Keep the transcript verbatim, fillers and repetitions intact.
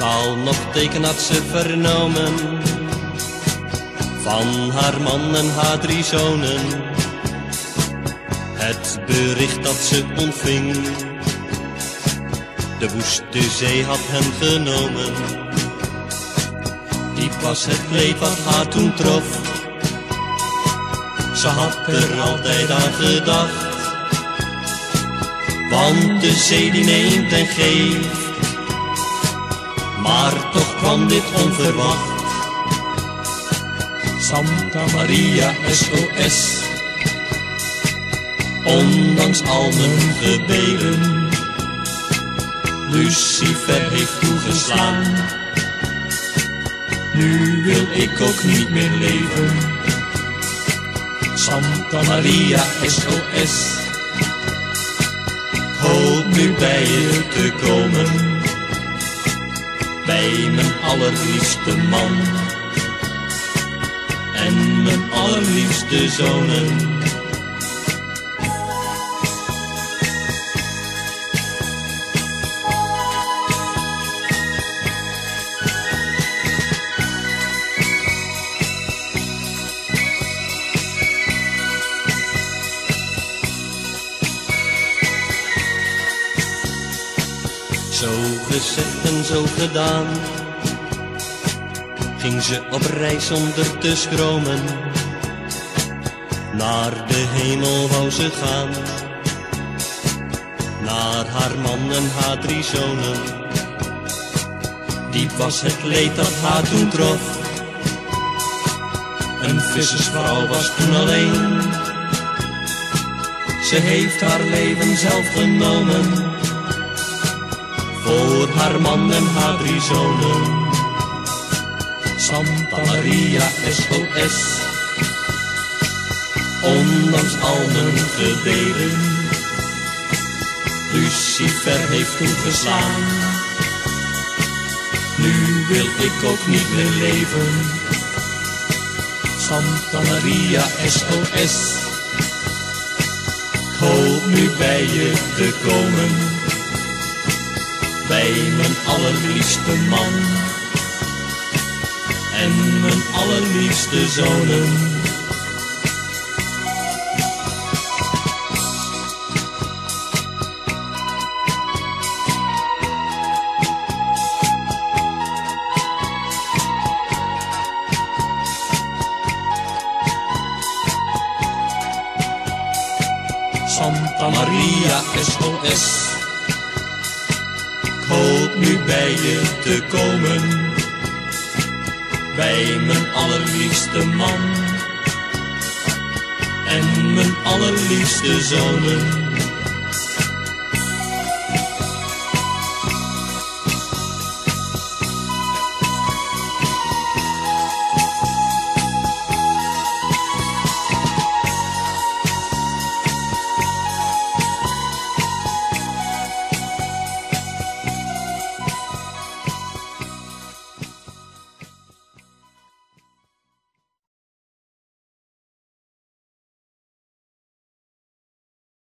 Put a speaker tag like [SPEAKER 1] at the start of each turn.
[SPEAKER 1] Al nog teken had ze vernomen van haar man en haar drie zonen. Het bericht dat ze ontving, de woeste zee had hen genomen. Diep was het leed wat haar toen trof, ze had er altijd aan gedacht. Want de zee die neemt en geeft, maar toch kwam dit onverwacht. Santa Maria S O S, ondanks al mijn gebeden, Lucifer heeft toegeslaan. Nu wil ik ook niet meer leven. Santa Maria S O S, ik hoop nu bij je te komen, bij mijn allerliefste man en mijn allerliefste zonen. Zo gezegd en zo gedaan, ging ze op reis zonder te schromen. Naar de hemel wou ze gaan, naar haar man en haar drie zonen. Diep was het leed dat haar toen trof, een vissersvrouw was toen alleen. Ze heeft haar leven zelf genomen, voor haar man en haar drie zonen. Santa Maria S O S, ondanks al mijn gebeden, Lucifer heeft toegeslaan. Nu wil ik ook niet meer leven. Santa Maria S O S, ik hoop nu bij je te komen, bij mijn allerliefste man en mijn allerliefste zonen. Santa Maria S O S, ik hoop nu bij je te komen, bij mijn allerliefste man en mijn allerliefste zonen.